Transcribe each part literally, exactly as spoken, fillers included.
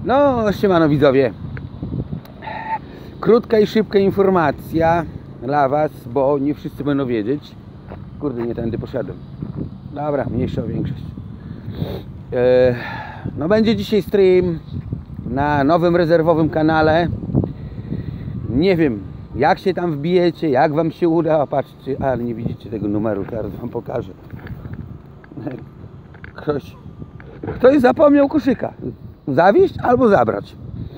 No, siemano widzowie. Krótka i szybka informacja dla was, bo nie wszyscy będą wiedzieć. Kurde, nie tędy poszedłem. Dobra, mniejsza o większość. Eee, no będzie dzisiaj stream na nowym rezerwowym kanale. Nie wiem, jak się tam wbijecie, jak wam się uda. Patrzcie, ale nie widzicie tego numeru, teraz wam pokażę. Ktoś, ktoś zapomniał koszyka. Zawieźć albo zabrać.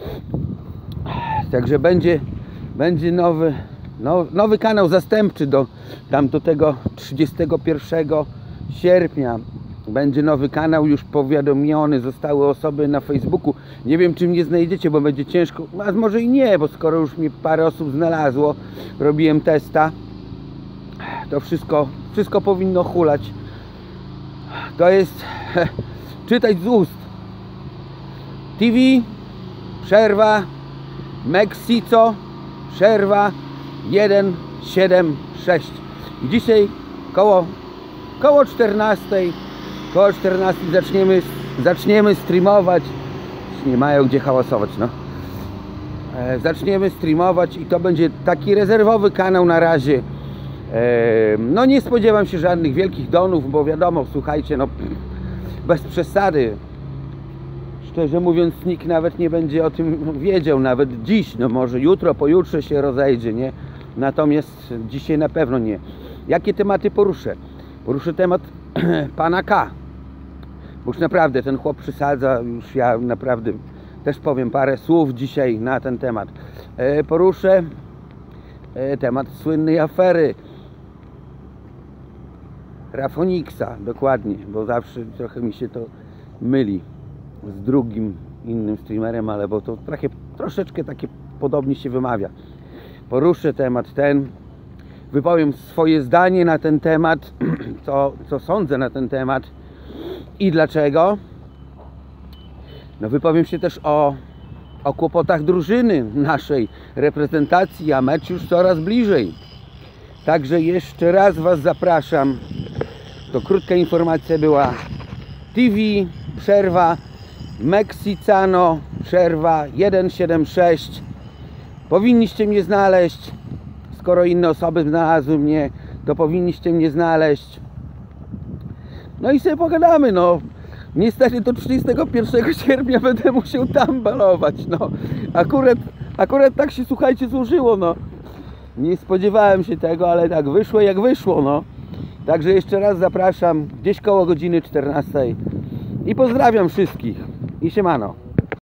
Także będzie, będzie nowy, now, nowy kanał zastępczy do, tam do tego trzydziestego pierwszego sierpnia. Będzie nowy kanał, już powiadomiony zostały osoby na Facebooku. Nie wiem, czy mnie znajdziecie, bo będzie ciężko, a może i nie, bo skoro już mnie parę osób znalazło, robiłem testa, to wszystko, wszystko powinno hulać. To jest czytać z ust. T V, przerwa, Mexico, przerwa, jeden siedem sześć. I dzisiaj koło, koło czternastej, koło czternastej zaczniemy, zaczniemy streamować. Nie mają gdzie hałasować, no. E, zaczniemy streamować i to będzie taki rezerwowy kanał na razie. E, no nie spodziewam się żadnych wielkich donów, bo wiadomo, słuchajcie, no bez przesady. Szczerze mówiąc, nikt nawet nie będzie o tym wiedział, nawet dziś, no może jutro, pojutrze się rozejdzie, nie? Natomiast dzisiaj na pewno nie. Jakie tematy poruszę? Poruszę temat pana K. Bo już naprawdę ten chłop przysadza, już ja naprawdę też powiem parę słów dzisiaj na ten temat. E, poruszę e, temat słynnej afery Rafoniksa, dokładnie, bo zawsze trochę mi się to myli z drugim innym streamerem, ale bo to trochę, troszeczkę takie podobnie się wymawia. Poruszę temat ten, wypowiem swoje zdanie na ten temat, co, co sądzę na ten temat i dlaczego. No wypowiem się też o, o kłopotach drużyny naszej reprezentacji, a mecz już coraz bliżej. Także jeszcze raz was zapraszam. To krótka informacja była. T V, przerwa, Mexicano, przerwa, jeden siedem sześć. Powinniście mnie znaleźć. Skoro inne osoby znalazły mnie, to powinniście mnie znaleźć. No i sobie pogadamy, no. Niestety do trzydziestego pierwszego sierpnia będę musiał tam balować, no. Akurat, akurat tak się, słuchajcie, złożyło, no. Nie spodziewałem się tego, ale tak wyszło jak wyszło, no. Także jeszcze raz zapraszam gdzieś koło godziny czternastej i pozdrawiam wszystkich i siemano.